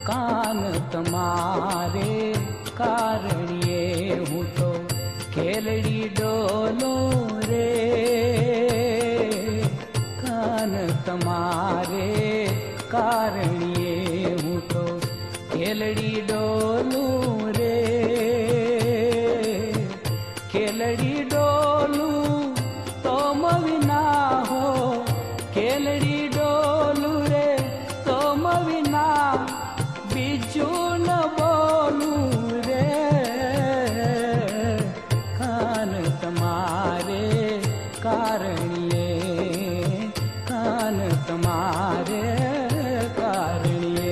कान तमारे कारणिए हूँ तो खेलड़ी डोलो रे। कान तमारे कारणिए हूँ तो खेलड़ी डोलू रे। खेलड़ी डोलू तो मविना हो, खेलड़ी डोलू रे तो मविना बिजू न बोलू रे। कान तमारे कारणिए, कान तमारे कारणिए।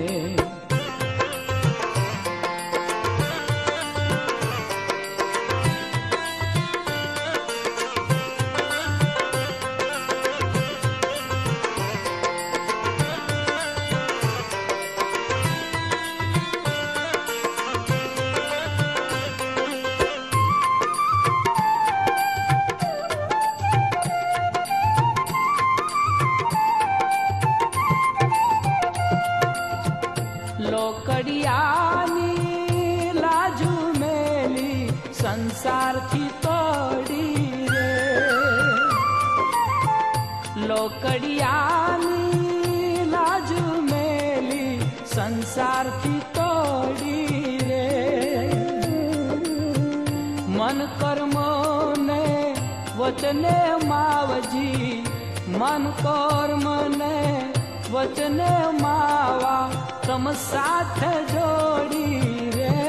लोकड़ियानी लाजू मेली संसार थी तोड़ी रे। लोकड़ियानी लाजू मेली संसार थी तोड़ी रे। मन कर्म ने वचने मावजी, मन कर्म ने वचने मावा तम साथ जोड़ी रे।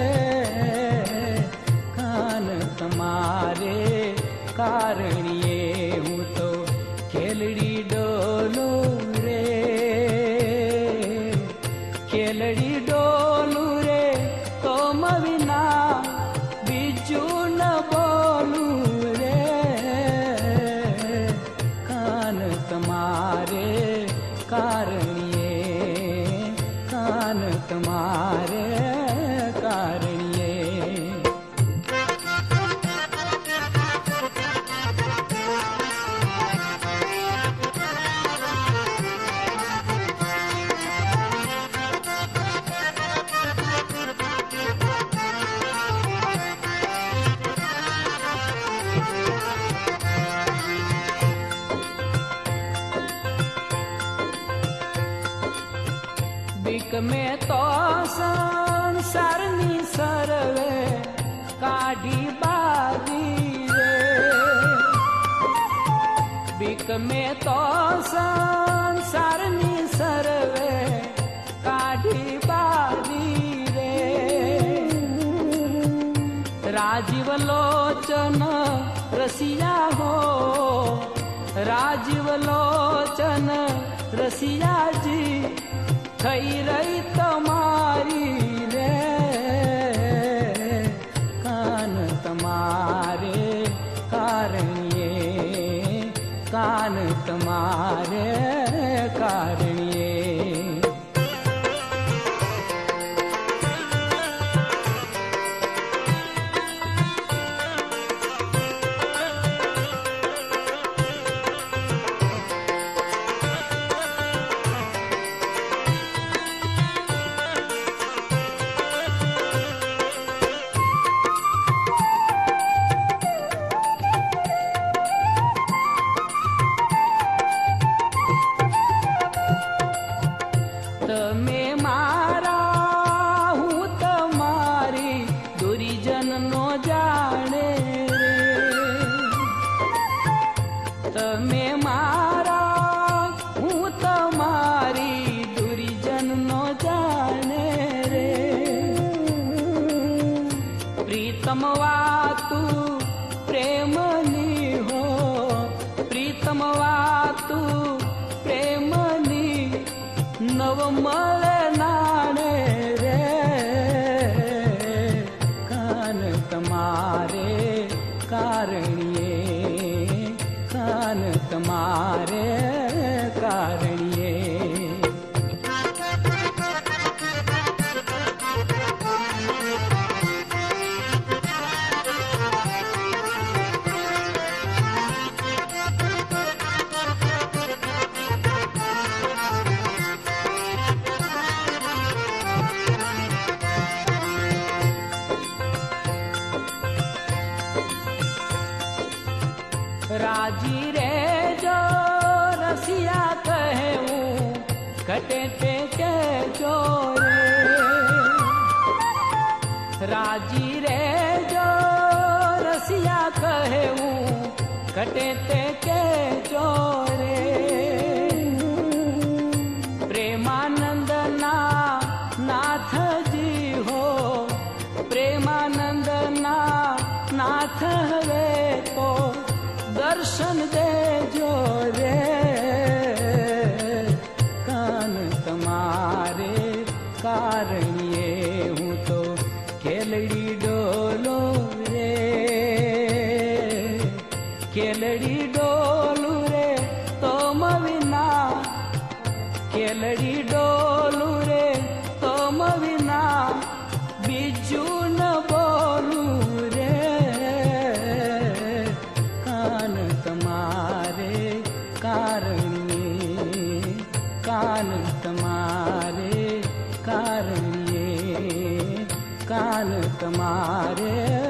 कान तमारे कारणिए हूँ तो खेलड़ी डोलू रे। खेलड़ी डोलू रे तो मविना बिजू न बोलू रे। कान तमारे कारणिए, कान तमारे कारणिए। बिक में तो संसारनी सरवे काढ़ी बाजी रे। बिक में तो संसारनी सरवे काढ़ी बाजी रे। राजीव लोचन रसिया हो, राजीव लोचन रसिया जी खई रही तुम्हारी रे। कान तमारे कारणिए, कान तमारे कारणिए। मैं मारा हूँ तुम्हारी दुरीजन नो जाने रे। मैं मारा हूँ तुम्हारी दुरीजन नो जाने रे। प्रीतम वातु प्रेमनी हो, प्रीतम वातु प्रेमनी नवमल नाणे रे। कान तमारे कारणिए, कान तमारे कारणिए। राजी रे जो रसिया कहे कटे टेके चोरे। राजी रे जो रसिया कहे कटे टेके चोरे। प्रेमानंद ना नाथ जी हो, प्रेमानंद ना नाथ हवे तो दर्शन दे जो रे। कान तमारे कारणिए हूँ तो खेलड़ी डोलो रे, खेलड़ी डोलू रे तो मविना, खेलड़ी डोलू रे तो मविना बिजू न बोलू रे। कान तमारे कारणिए, कान तमारे कारणिए, कान तमारे